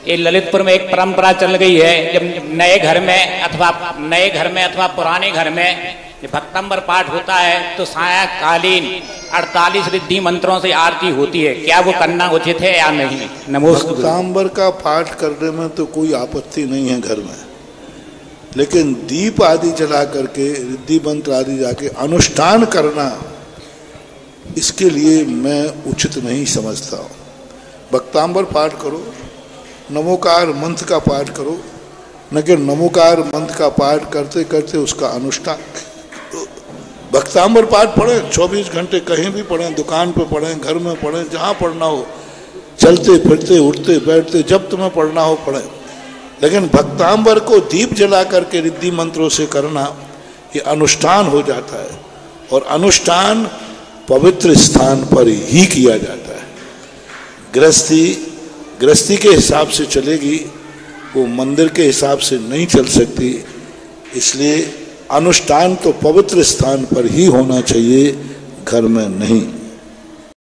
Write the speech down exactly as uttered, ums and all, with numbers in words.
ये ललितपुर में एक परंपरा चल गई है, जब नए घर में अथवा नए घर में अथवा पुराने घर में भक्तंबर पाठ होता है तो सायंकालीन अड़तालीस रिद्धि मंत्रों से आरती होती है। क्या वो करना उचित है या नहीं? नमोस्तुते। भक्तांबर का पाठ करने में तो कोई आपत्ति नहीं है घर में, लेकिन दीप आदि जला करके रिद्धि मंत्र आदि जाके अनुष्ठान करना, इसके लिए मैं उचित नहीं समझता हूँ। भक्तांबर पाठ करो, नमोकार मंत्र का पाठ करो, न कि नमोकार मंत्र का पाठ करते करते उसका अनुष्ठान। भक्तांबर पाठ पढ़ें, चौबीस घंटे कहीं भी पढ़ें, दुकान पे पढ़ें, घर में पढ़ें, जहाँ पढ़ना हो, चलते फिरते उठते बैठते जब तुम्हें पढ़ना हो पढ़ें। लेकिन भक्तांबर को दीप जला करके रिद्धि मंत्रों से करना, ये अनुष्ठान हो जाता है, और अनुष्ठान पवित्र स्थान पर ही किया जाता है। गृहस्थी गृहस्थी के हिसाब से चलेगी, वो मंदिर के हिसाब से नहीं चल सकती। इसलिए अनुष्ठान तो पवित्र स्थान पर ही होना चाहिए, घर में नहीं।